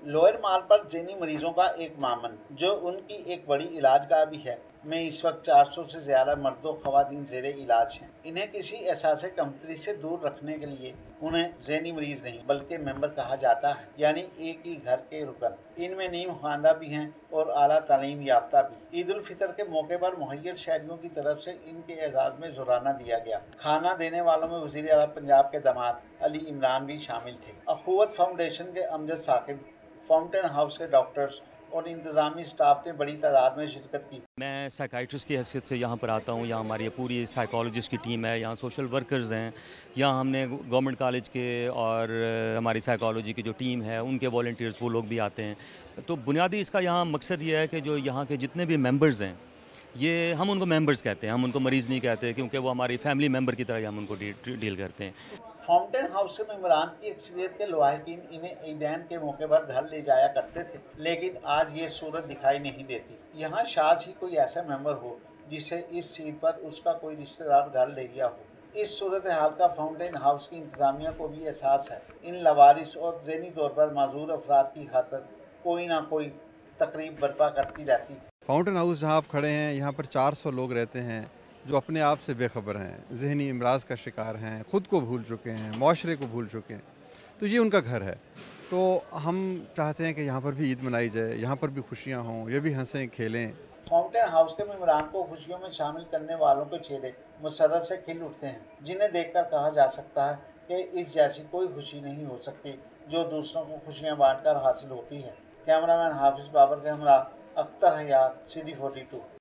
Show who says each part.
Speaker 1: Lower माल पर जैनी मरीजों का एक मामन, जो उनकी एक बड़ी इलाज का भी है, में इस वक्त 400 से ज्यादा मर्दों खवातीन ज़ेरे इलाज हैं। इन्हें किसी एहसास कमतरी से दूर रखने के लिए उन्हें ज़ैनी मरीज नहीं बल्कि मेंबर कहा जाता है, यानी एक ही घर के रुकन। इनमें नीम खानदा भी हैं और आला तालीम याफ्ता भी। ईद उल फितर के मौके पर मुहैयर शहरियों की तरफ से इनके एजाज में जुराना दिया गया। खाना देने वालों में वज़ीर आला पंजाब के दामाद अली इमरान भी शामिल थे। अखुवत फाउंडेशन के अमजद साकिब, फाउंटेन हाउस के डॉक्टर्स और इंतजामी स्टाफ ने बड़ी तादाद में शिरकत की।
Speaker 2: मैं साइकाइट्रिस्ट की हैसियत से यहाँ पर आता हूँ। यहाँ हमारी पूरी साइकोलॉजिस्ट की टीम है, यहाँ सोशल वर्कर्स हैं, यहाँ हमने गवर्नमेंट कॉलेज के और हमारी साइकोलॉजी की जो टीम है उनके वॉलंटियर्स वो लोग भी आते हैं। तो बुनियादी इसका यहाँ मकसद ये है कि जो यहाँ के जितने भी मेंबर्स हैं, ये हम उनको मेंबर्स कहते हैं, हम उनको मरीज़ नहीं कहते, क्योंकि वो हमारी फैमिली मेंबर की तरह हम उनको डील करते हैं।
Speaker 1: फाउंटेन हाउस के मेंबरान की अक्सरियत के लवाहिकीन इन्हें ईदैन के मौके पर घर ले जाया करते थे, लेकिन आज ये सूरत दिखाई नहीं देती। यहाँ शायद ही कोई ऐसा मेंबर हो जिसे इस सीट पर उसका कोई रिश्तेदार घर ले गया हो। इस सूरत हाल का फाउंटेन हाउस की इंतजामिया को भी एहसास है। इन लवारिस और ज़हनी तौर पर माजूर अफराद की खातिर कोई ना कोई तकरीब बर्पा करती रहती है।
Speaker 3: फाउंटेन हाउस जहाँ आप खड़े हैं, यहाँ पर 400 लोग रहते हैं जो अपने आप से बेखबर हैं, ज़हनी इमराज का शिकार हैं, ख़ुद को भूल चुके हैं, माशरे को भूल चुके हैं। तो ये उनका घर है। तो हम चाहते हैं कि यहाँ पर भी ईद मनाई जाए, यहाँ पर भी खुशियाँ हों, ये भी हंसें खेलें।
Speaker 1: फाउंटेन हाउस के मेंबरान को खुशियों में शामिल करने वालों के चेहरे मुसर्रत से खिल उठते हैं, जिन्हें देखकर कहा जा सकता है कि इस जैसी कोई खुशी नहीं हो सकती जो दूसरों को खुशियाँ बांटकर हासिल होती है। कैमरामैन हाफिज बाबर के हमरा अख्तर हयात, CD42।